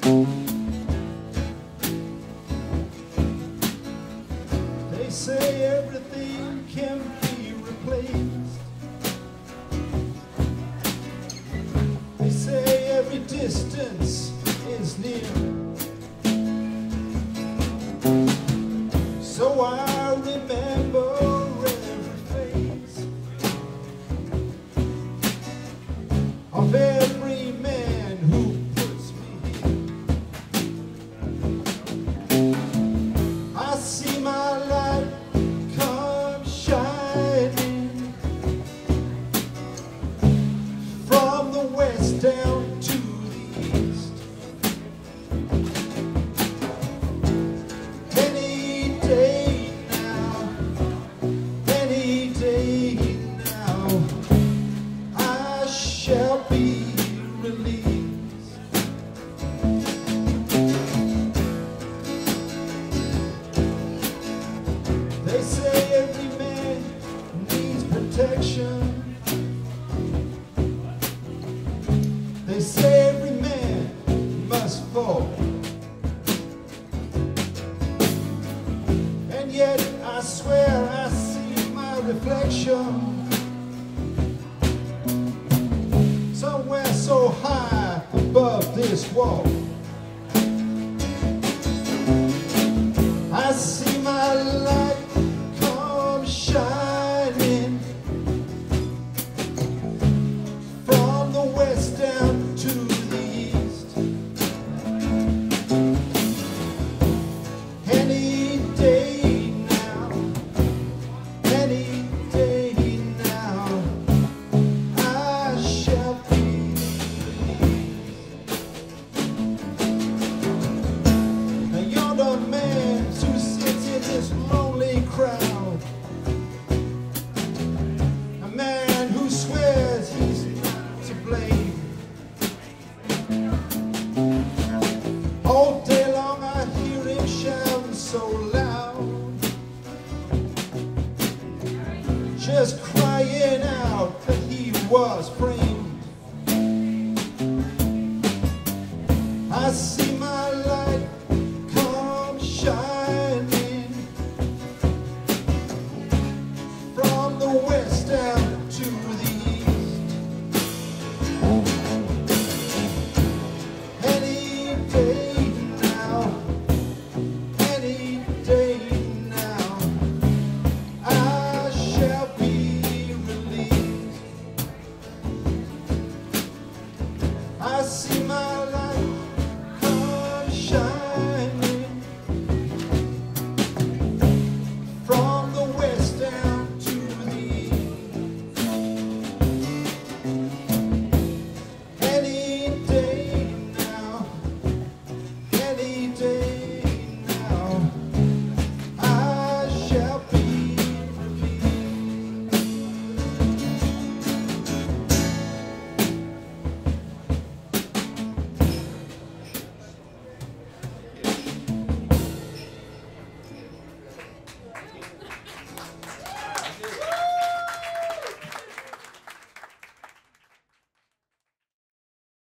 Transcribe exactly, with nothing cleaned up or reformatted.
They say everything can be replaced. They say every distance is near. So I remember every face of every man who puts me here. I see my light come shining from the west down to the east. Any day now, any day now, I shall be released. They say every man needs protection. They say every man must fall. And yet I swear I see my reflection somewhere so high above this wall. I see my light come shining from the west down to the east. Any day now, any day now, I shall be released. Now you're the man who sits in this lonely crowd, a man who swears he's not to blame. All day long I hear him shouting so loud, just crying out that he was free.